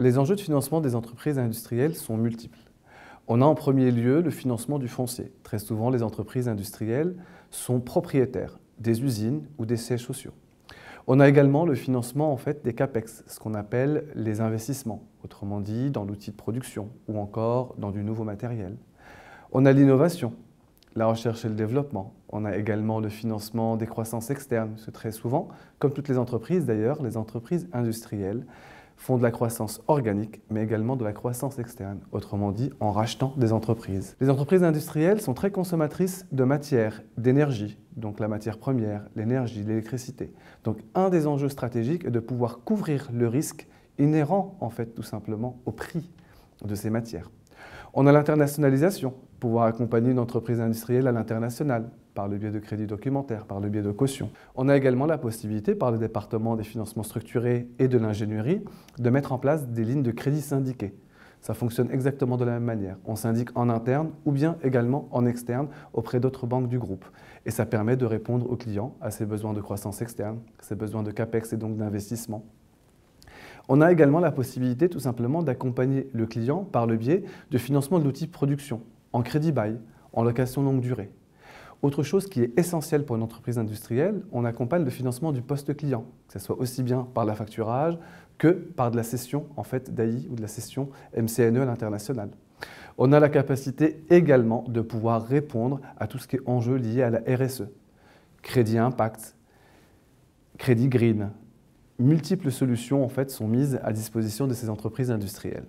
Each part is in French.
les enjeux de financement des entreprises industrielles sont multiples. On a en premier lieu le financement du foncier. Très souvent, les entreprises industrielles sont propriétaires des usines ou des sièges sociaux. On a également le financement des CAPEX, ce qu'on appelle les investissements, autrement dit dans l'outil de production ou encore dans du nouveau matériel. On a l'innovation, la recherche et le développement. On a également le financement des croissances externes, parce que très souvent, comme toutes les entreprises d'ailleurs, les entreprises industrielles font de la croissance organique, mais également de la croissance externe, autrement dit en rachetant des entreprises. Les entreprises industrielles sont très consommatrices de matière, d'énergie, donc la matière première, l'énergie, l'électricité. Donc un des enjeux stratégiques est de pouvoir couvrir le risque inhérent tout simplement au prix de ces matières. On a l'internationalisation, pouvoir accompagner une entreprise industrielle à l'international, par le biais de crédits documentaires, par le biais de cautions. On a également la possibilité, par le département des financements structurés et de l'ingénierie, de mettre en place des lignes de crédit syndiquées. Ça fonctionne exactement de la même manière. On syndique en interne ou bien également en externe auprès d'autres banques du groupe. Et ça permet de répondre aux clients à ses besoins de croissance externe, ses besoins de CAPEX et donc d'investissement. On a également la possibilité tout simplement d'accompagner le client par le biais de financement de l'outil de production, en crédit bail, en location longue durée. Autre chose qui est essentielle pour une entreprise industrielle, on accompagne le financement du poste client, que ce soit aussi bien par l'affacturage que par de la cession d'AI ou de la cession MCNE à l'international. On a la capacité également de pouvoir répondre à tout ce qui est enjeu lié à la RSE, crédit impact, crédit green. Multiples solutions sont mises à disposition de ces entreprises industrielles.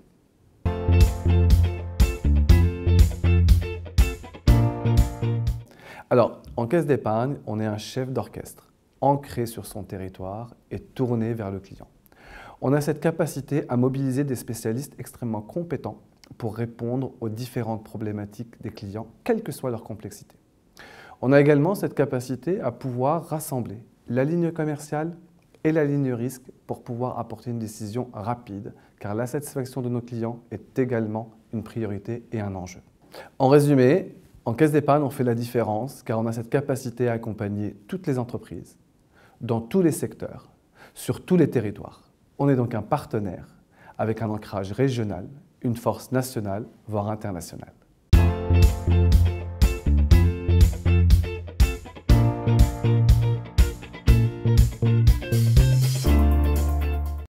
Alors, en caisse d'épargne, on est un chef d'orchestre, ancré sur son territoire et tourné vers le client. On a cette capacité à mobiliser des spécialistes extrêmement compétents pour répondre aux différentes problématiques des clients, quelle que soit leur complexité. On a également cette capacité à pouvoir rassembler la ligne commerciale et la ligne risque pour pouvoir apporter une décision rapide, car la satisfaction de nos clients est également une priorité et un enjeu. En résumé, en caisse d'épargne, on fait la différence car on a cette capacité à accompagner toutes les entreprises, dans tous les secteurs, sur tous les territoires. On est donc un partenaire avec un ancrage régional, une force nationale, voire internationale.